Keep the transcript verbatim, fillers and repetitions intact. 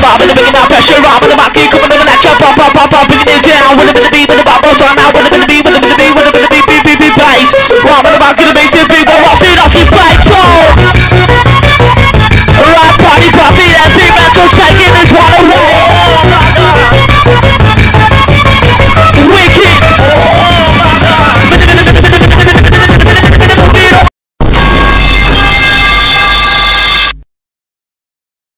bar, with the bringing that pressure up, with the mic, coming on the lecture, pop, pop, pop, pop, bringing it down, with the beat, with the bubbles on now, with the beat, with the